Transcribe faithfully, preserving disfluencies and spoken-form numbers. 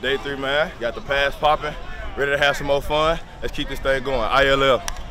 Day three, man. Got the pass popping. Ready to have some more fun. Let's keep this thing going. I L L.